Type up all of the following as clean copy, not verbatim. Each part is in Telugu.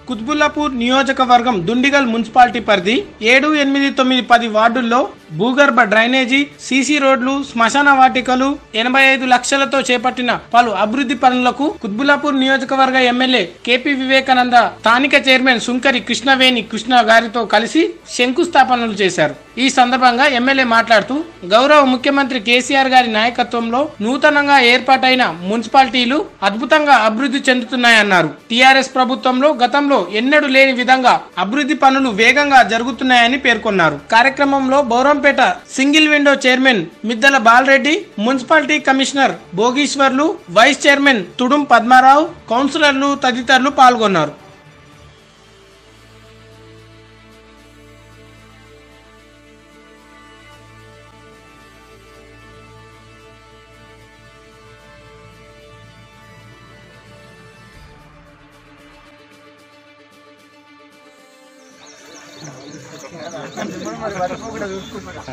కుత్బుల్లాపూర్ నియోజకవర్గం దుండిగల్ మున్సిపాలిటీ పరిధి 7, 8, 9, 10 వార్డుల్లో భూగర్భ డ్రైనేజీ, సీసీ రోడ్లు, శ్మశాన వాటికలు 85 లక్షలతో చేపట్టిన పలు అభివృద్ధి పనులకు కుత్బుల్లాపూర్ నియోజకవర్గ ఎమ్మెల్యే కేపీ వివేకానంద స్థానిక చైర్మన్ సుంకరి కృష్ణవేణి కృష్ణ గారితో కలిసి శంకుస్థాపనలు చేశారు। ఈ సందర్భంగా ఎమ్మెల్యే మాట్లాడుతూ గౌరవ ముఖ్యమంత్రి కేసీఆర్ గారి నాయకత్వంలో నూతనంగా ఏర్పాటైన మున్సిపాలిటీలు అద్భుతంగా అభివృద్ధి చెందుతున్నాయన్నారు। టీఆర్ఎస్ ప్రభుత్వంలో గతంలో ఎన్నడూ లేని విధంగా అభివృద్ధి పనులు వేగంగా జరుగుతున్నాయని పేర్కొన్నారు। కార్యక్రమంలో Bowrampet single window chairman Middala Balareddy, municipality commissioner Bhogishwarlu, vice chairman Tudum Padmarao, కౌన్సిలర్లు తదితరులు పాల్గొన్నారు।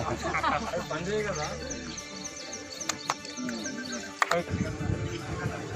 పని చేయ కదా